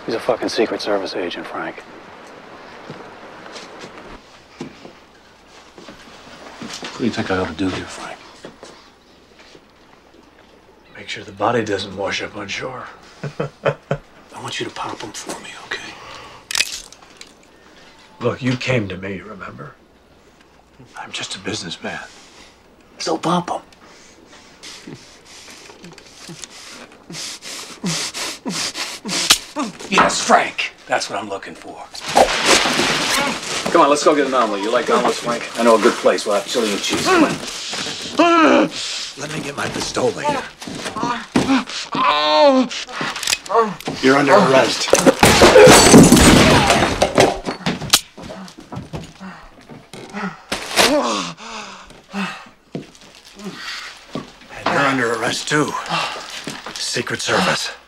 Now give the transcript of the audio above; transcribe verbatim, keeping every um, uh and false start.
He's a fucking Secret Service agent, Frank. What do you think I ought to do here, Frank? Make sure the body doesn't wash up on shore. I want you to pop him for me, okay? Look, you came to me, remember? I'm just a businessman. So pop him. Yes, Frank. That's what I'm looking for. Come on, let's go get an omelet. You like omelets, Frank? I know a good place. We'll have chili and cheese. Come on. Let me get my pistola here. You're under arrest. And you're under arrest, too. Secret Service.